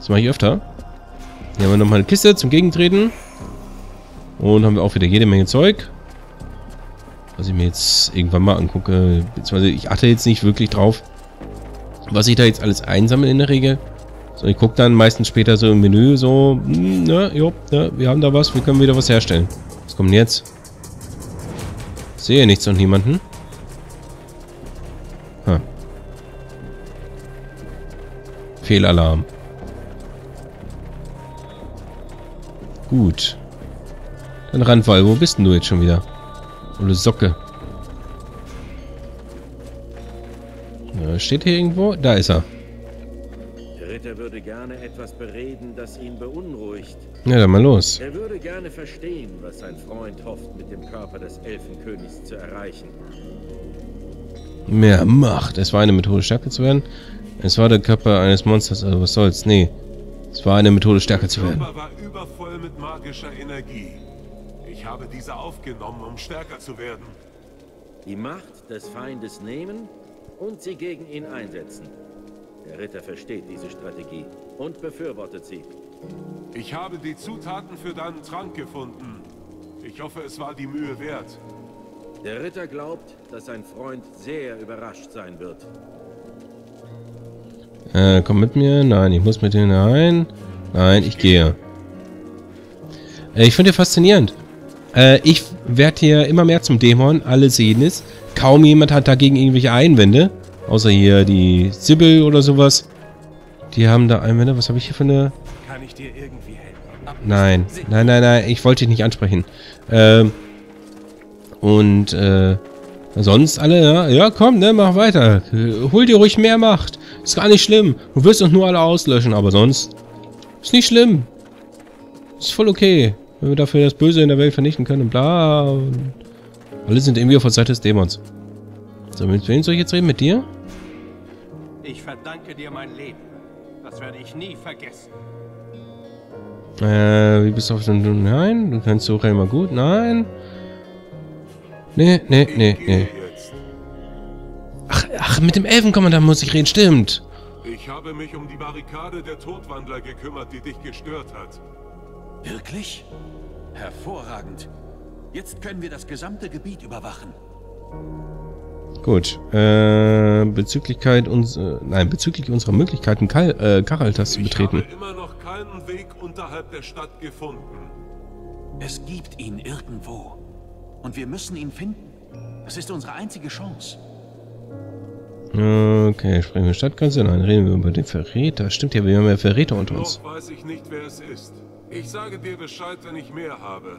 Das mache ich öfter. Hier haben wir nochmal eine Kiste zum Gegentreten. Und haben wir auch wieder jede Menge Zeug. Was ich mir jetzt irgendwann mal angucke. Beziehungsweise ich achte jetzt nicht wirklich drauf, was ich da jetzt alles einsammle in der Regel. So, ich gucke dann meistens später so im Menü so, wir haben da was, wir können wieder was herstellen. Was kommt denn jetzt? Ich sehe nichts und niemanden. Fehlalarm. Gut. Dann Randwall, wo bist denn du jetzt schon wieder? Oder Socke. Ja, steht hier irgendwo? Da ist er. Der Ritter würde gerne etwas bereden, das ihn beunruhigt. Ja, dann mal los. Er würde gerne verstehen, was sein Freund hofft, mit dem Körper des Elfenkönigs zu erreichen. Mehr Macht. Es war eine Methode, stärker zu werden. Es war der Körper eines Monsters, also was soll's? Nee. Es war eine Methode, stärker zu werden. Der Körper war übervoll mit magischer Energie. Ich habe diese aufgenommen, um stärker zu werden. Die Macht des Feindes nehmen und sie gegen ihn einsetzen. Der Ritter versteht diese Strategie und befürwortet sie. Ich habe die Zutaten für deinen Trank gefunden. Ich hoffe, es war die Mühe wert. Der Ritter glaubt, dass sein Freund sehr überrascht sein wird. Komm mit mir. Nein, ich muss mit dir rein. Nein, ich gehe. Ich finde faszinierend. Ich werde hier immer mehr zum Dämon. Alle sehen es. Kaum jemand hat dagegen irgendwelche Einwände. Außer hier die Sibyl oder sowas. Die haben da Einwände. Was habe ich hier für eine... Kann ich dir irgendwie helfen? Nein. Nein. Ich wollte dich nicht ansprechen. Sonst alle, ja, komm, ne, mach weiter. Hol dir ruhig mehr Macht. Ist gar nicht schlimm. Du wirst uns nur alle auslöschen, aber sonst ist nicht schlimm. Ist voll okay. Wenn wir dafür das Böse in der Welt vernichten können, bla. Und alle sind irgendwie auf der Seite des Dämons. So, mit wem soll ich jetzt reden? Mit dir? Ich verdanke dir mein Leben. Das werde ich nie vergessen. Wie bist du auf den... Nein, du kannst so immer gut. Nein. Nee. Ach, mit dem Elfenkommandant muss ich reden, stimmt. Ich habe mich um die Barrikade der Todwandler gekümmert, die dich gestört hat. Wirklich? Hervorragend. Jetzt können wir das gesamte Gebiet überwachen. Gut. Bezüglich unserer Möglichkeiten, Karaltas zu betreten. Ich habe immer noch keinen Weg unterhalb der Stadt gefunden. Es gibt ihn irgendwo. Und wir müssen ihn finden. Das ist unsere einzige Chance. Okay, sprechen wir Stadtgrenze. Nein, reden wir über den Verräter. Stimmt ja, wir haben ja Verräter unter uns. Noch weiß ich nicht, wer es ist. Ich sage dir Bescheid, wenn ich mehr habe.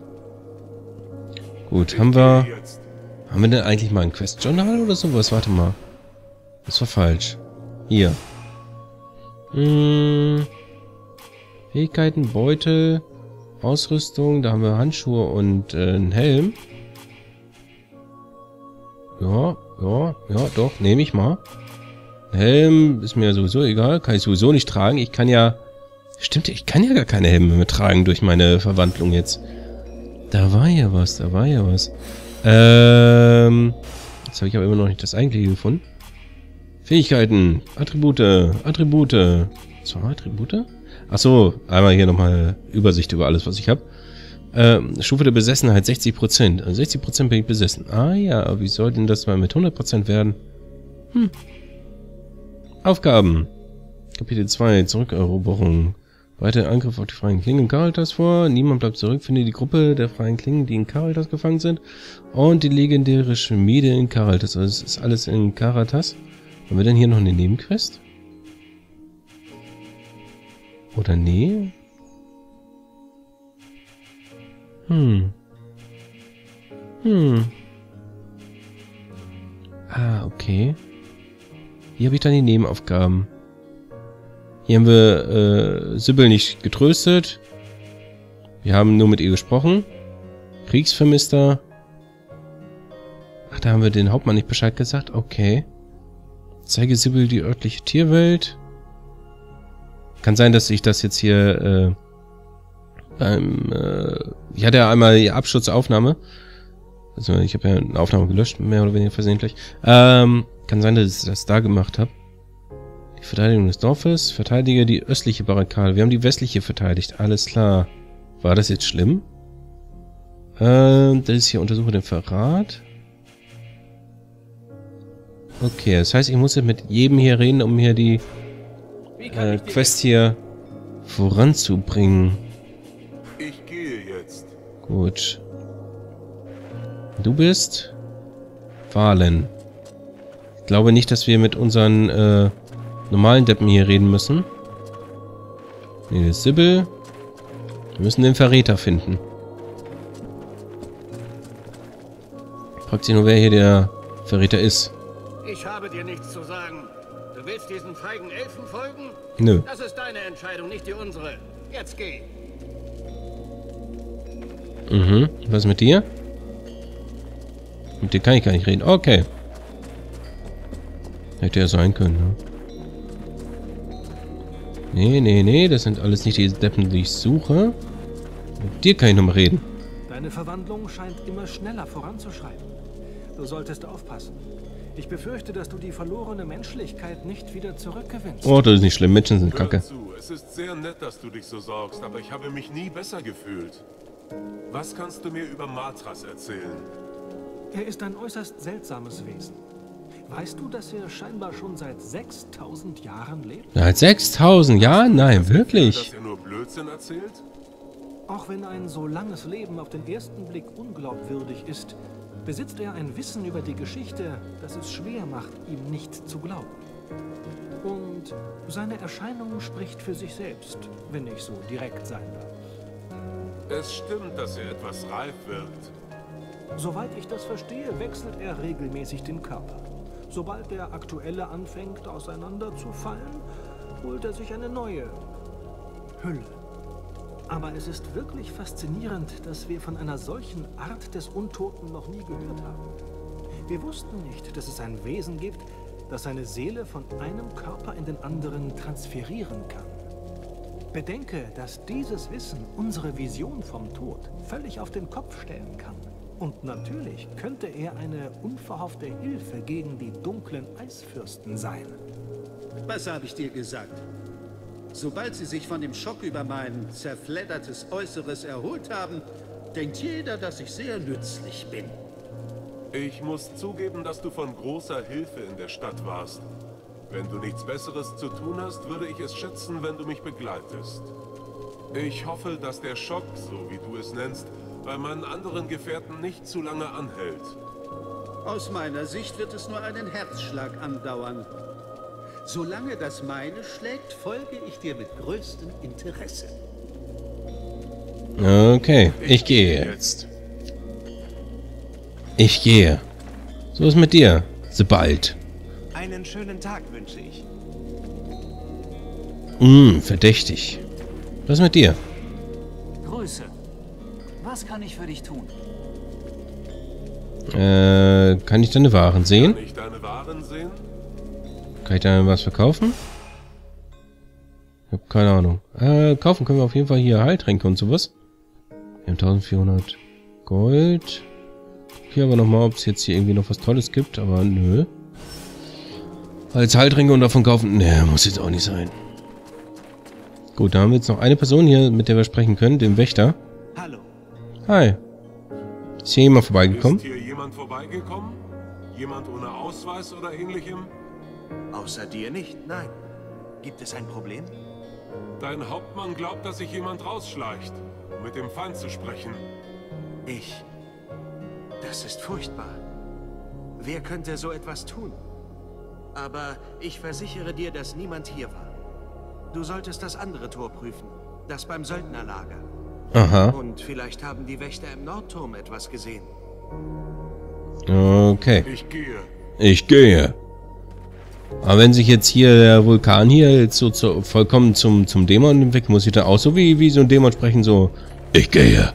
Gut, haben wir denn eigentlich mal ein Quest-Journal oder sowas? Warte mal. Das war falsch. Hier. Fähigkeiten, Beutel, Ausrüstung. Da haben wir Handschuhe und einen Helm. Ja, doch, nehme ich mal. Helm ist mir sowieso egal. Kann ich sowieso nicht tragen. Ich kann ja... Stimmt, ich kann ja gar keine Helme mehr tragen durch meine Verwandlung jetzt. Da war ja was. Jetzt habe ich aber immer noch nicht das eigentliche gefunden. Fähigkeiten. Attribute. Zwei Attribute? Achso, einmal hier nochmal Übersicht über alles, was ich habe. Stufe der Besessenheit 60%. Also 60% bin ich besessen. Ah ja, wie soll denn das mal mit 100% werden? Aufgaben. Kapitel 2. Zurückeroberung. Weitere Angriff auf die freien Klingen in Karaltas vor. Niemand bleibt zurück. Finde die Gruppe der freien Klingen, die in Karaltas gefangen sind. Und die legendäre Schmiede in Karaltas. Also es ist alles in Karaltas. Haben wir denn hier noch eine Nebenquest? Oder nee? Ah, okay. Hier habe ich dann die Nebenaufgaben. Hier haben wir Sibyl nicht getröstet. Wir haben nur mit ihr gesprochen. Kriegsvermisster. Ach, da haben wir den Hauptmann nicht Bescheid gesagt. Okay. Zeige Sibyl die örtliche Tierwelt. Kann sein, dass ich das jetzt hier ich hatte ja einmal die Abschutzaufnahme. Also ich habe ja eine Aufnahme gelöscht, mehr oder weniger versehentlich. Kann sein, dass ich das da gemacht habe. Die Verteidigung des Dorfes. Verteidige die östliche Barrikade. Wir haben die westliche verteidigt. Alles klar. War das jetzt schlimm? Das ist hier, untersuche den Verrat. Okay, das heißt, ich muss jetzt mit jedem hier reden, um hier die Quest hier voranzubringen. Ich gehe jetzt. Gut. Du bist Valen. Ich glaube nicht, dass wir mit unseren normalen Deppen hier reden müssen. Nee, das ist Sibyl. Wir müssen den Verräter finden. Fragt sich nur, wer hier der Verräter ist. Ich habe dir nichts zu sagen. Du willst diesen feigen Elfen folgen? Nö. Das ist deine Entscheidung, nicht die unsere. Jetzt geh. Mhm. Was mit dir? Mit dir kann ich gar nicht reden. Okay. Hätte ja sein können, ne? Nee, das sind alles nicht die Deppen, die ich suche. Mit dir kann ich noch mal reden. Deine Verwandlung scheint immer schneller voranzuschreiten. Du solltest aufpassen. Ich befürchte, dass du die verlorene Menschlichkeit nicht wieder zurückgewinnst. Oh, das ist nicht schlimm. Menschen sind kacke. Hör zu, es ist sehr nett, dass du dich so sorgst, aber ich habe mich nie besser gefühlt. Was kannst du mir über Matras erzählen? Er ist ein äußerst seltsames Wesen. Weißt du, dass er scheinbar schon seit 6000 Jahren lebt? Seit 6000 Jahren? Nein, wirklich. Dass er nur Blödsinn erzählt? Auch wenn ein so langes Leben auf den ersten Blick unglaubwürdig ist, besitzt er ein Wissen über die Geschichte, das es schwer macht, ihm nicht zu glauben. Und seine Erscheinung spricht für sich selbst, wenn ich so direkt sein darf. Es stimmt, dass er etwas reif wirkt. Soweit ich das verstehe, wechselt er regelmäßig den Körper. Sobald der aktuelle anfängt auseinanderzufallen, holt er sich eine neue Hülle. Aber es ist wirklich faszinierend, dass wir von einer solchen Art des Untoten noch nie gehört haben. Wir wussten nicht, dass es ein Wesen gibt, das seine Seele von einem Körper in den anderen transferieren kann. Bedenke, dass dieses Wissen unsere Vision vom Tod völlig auf den Kopf stellen kann. Und natürlich könnte er eine unverhoffte Hilfe gegen die dunklen Eisfürsten sein. Was habe ich dir gesagt? Sobald sie sich von dem Schock über mein zerfleddertes Äußeres erholt haben, denkt jeder, dass ich sehr nützlich bin. Ich muss zugeben, dass du von großer Hilfe in der Stadt warst. Wenn du nichts Besseres zu tun hast, würde ich es schätzen, wenn du mich begleitest. Ich hoffe, dass der Schock, so wie du es nennst, bei meinen anderen Gefährten nicht zu lange anhält. Aus meiner Sicht wird es nur einen Herzschlag andauern. Solange das meine schlägt, folge ich dir mit größtem Interesse. Okay, ich gehe jetzt. Ich gehe. So ist mit dir, sobald. Einen schönen Tag wünsche ich. Verdächtig. Was ist mit dir? Grüße. Was kann ich für dich tun? Kann ich deine Waren sehen? Kann ich deine Waren sehen? Kann ich da was verkaufen? Ich habe keine Ahnung. Kaufen können wir auf jeden Fall hier Heiltränke und sowas. Wir haben 1400 Gold. Hier aber nochmal, ob es jetzt hier irgendwie noch was Tolles gibt, aber nö. Als Heiltränke und davon kaufen? Ne, muss jetzt auch nicht sein. Gut, da haben wir jetzt noch eine Person hier, mit der wir sprechen können, den Wächter. Hallo. Hi. Ist hier jemand vorbeigekommen? Ist hier jemand vorbeigekommen? Jemand ohne Ausweis oder ähnlichem? Außer dir nicht, nein. Gibt es ein Problem? Dein Hauptmann glaubt, dass sich jemand rausschleicht, um mit dem Feind zu sprechen. Ich. Das ist furchtbar. Wer könnte so etwas tun? Aber ich versichere dir, dass niemand hier war. Du solltest das andere Tor prüfen. Das beim Söldnerlager. Aha. Und vielleicht haben die Wächter im Nordturm etwas gesehen. Okay. Ich gehe. Ich gehe. Aber wenn sich jetzt hier der Vulkan hier jetzt so vollkommen zum Dämon entwickelt, muss ich dann auch so wie so ein Dämon sprechen, so: Ich gehe.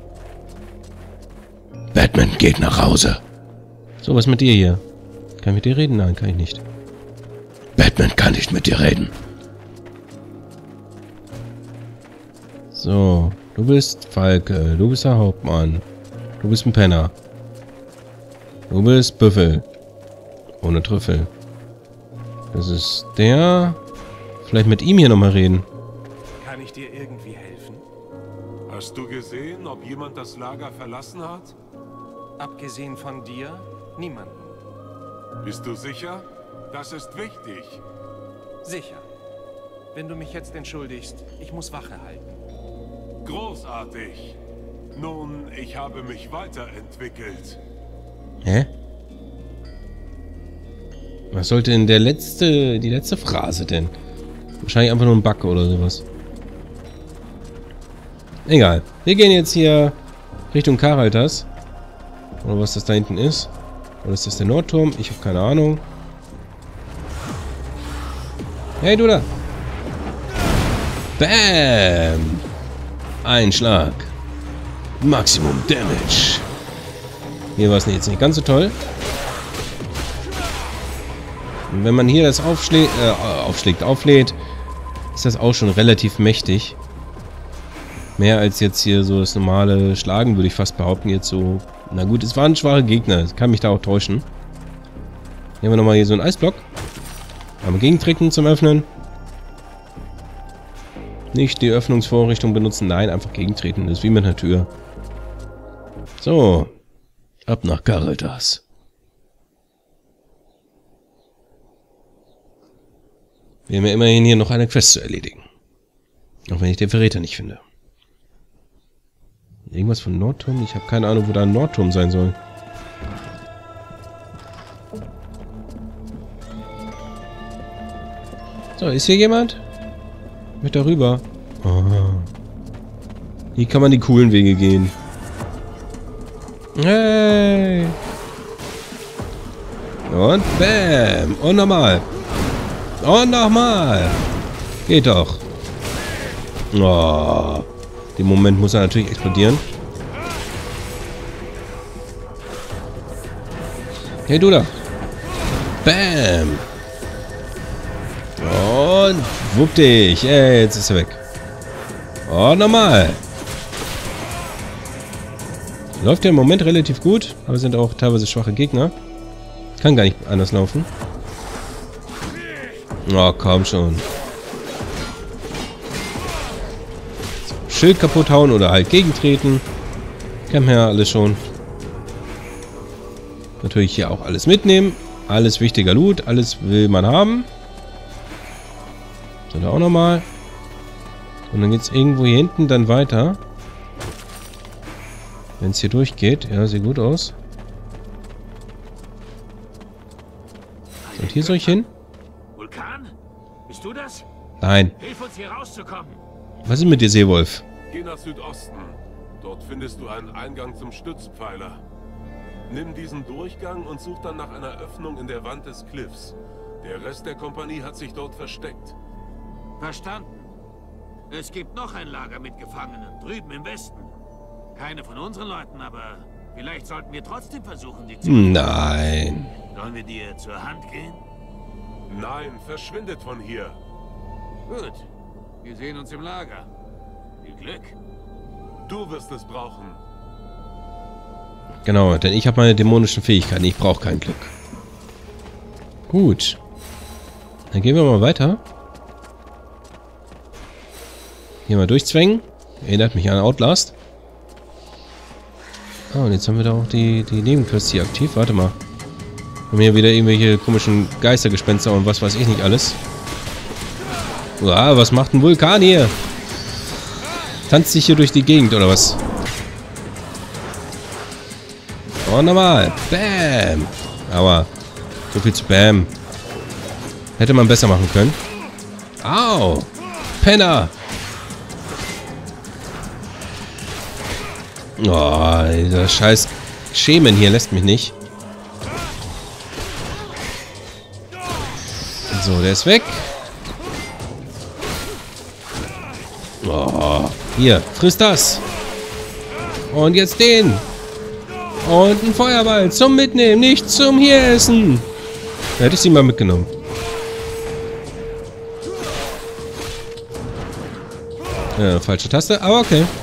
Batman geht nach Hause. So, was mit dir hier? Kann ich mit dir reden? Nein, kann ich nicht. Batman kann nicht mit dir reden. So, du bist Falke, du bist der Hauptmann. Du bist ein Penner. Du bist Büffel. Ohne Trüffel. Das ist der. Vielleicht mit ihm hier nochmal reden. Kann ich dir irgendwie helfen? Hast du gesehen, ob jemand das Lager verlassen hat? Abgesehen von dir, niemanden. Bist du sicher? Das ist wichtig. Sicher. Wenn du mich jetzt entschuldigst, ich muss Wache halten. Großartig. Nun, ich habe mich weiterentwickelt. Hä? Was sollte denn die letzte Phrase denn? Wahrscheinlich einfach nur ein Bug oder sowas. Egal. Wir gehen jetzt hier Richtung Karaltas. Oder was das da hinten ist. Oder ist das der Nordturm? Ich habe keine Ahnung. Hey, du da! Bam! Ein Schlag. Maximum Damage. Hier war es jetzt nicht ganz so toll. Und wenn man hier das auflädt, ist das auch schon relativ mächtig. Mehr als jetzt hier so das normale Schlagen, würde ich fast behaupten. Jetzt so. Na gut, es waren schwache Gegner. Das kann mich da auch täuschen. Hier haben wir nochmal hier so einen Eisblock. Haben wir Gegentreten zum Öffnen. Nicht die Öffnungsvorrichtung benutzen, nein, einfach gegentreten. Das ist wie mit einer Tür. So. Ab nach Karaltas. Wir haben ja immerhin hier noch eine Quest zu erledigen. Auch wenn ich den Verräter nicht finde. Irgendwas von Nordturm? Ich habe keine Ahnung, wo da ein Nordturm sein soll. So, ist hier jemand? Mit darüber. Oh. Hier kann man die coolen Wege gehen. Hey! Und bam! Und nochmal. Und nochmal. Geht doch. Oh. Im Moment muss er natürlich explodieren. Hey, du da. Bam! Und wupp dich. Hey, jetzt ist er weg. Oh, nochmal. Läuft ja im Moment relativ gut, aber sind auch teilweise schwache Gegner. Kann gar nicht anders laufen. Oh, komm schon. So, Schild kaputt hauen oder halt gegentreten. Kennen wir ja alles schon. Natürlich hier auch alles mitnehmen. Alles wichtiger Loot. Alles will man haben. So, da auch nochmal. Und dann geht es irgendwo hier hinten dann weiter. Wenn es hier durchgeht. Ja, sieht gut aus. So, und hier soll ich hin? Vulkan? Bist du das? Nein. Hilf uns hier rauszukommen. Was ist mit dir, Seewolf? Geh nach Südosten. Dort findest du einen Eingang zum Stützpfeiler. Nimm diesen Durchgang und such dann nach einer Öffnung in der Wand des Cliffs. Der Rest der Kompanie hat sich dort versteckt. Verstanden. Es gibt noch ein Lager mit Gefangenen, drüben im Westen. Keine von unseren Leuten, aber vielleicht sollten wir trotzdem versuchen, die zu... Nein. Sollen wir dir zur Hand gehen? Nein, verschwindet von hier. Gut. Wir sehen uns im Lager. Viel Glück. Du wirst es brauchen. Genau, denn ich habe meine dämonischen Fähigkeiten. Ich brauche kein Glück. Gut. Dann gehen wir mal weiter. Hier mal durchzwängen. Erinnert mich an Outlast. Ah, und jetzt haben wir da auch die Nebenquests hier aktiv. Warte mal. Haben hier wieder irgendwelche komischen Geistergespenster und was weiß ich nicht alles. Uah, was macht ein Vulkan hier? Tanzt sich hier durch die Gegend, oder was? Oh, nochmal. Bam. Aber so viel zu Bam. Hätte man besser machen können. Au. Penner. Oh, dieser scheiß Schemen hier lässt mich nicht. So, der ist weg. Oh, hier, friss das. Und jetzt den. Und ein Feuerball zum Mitnehmen, nicht zum hier essen. Da hätte ich sie mal mitgenommen. Ja, falsche Taste, aber okay.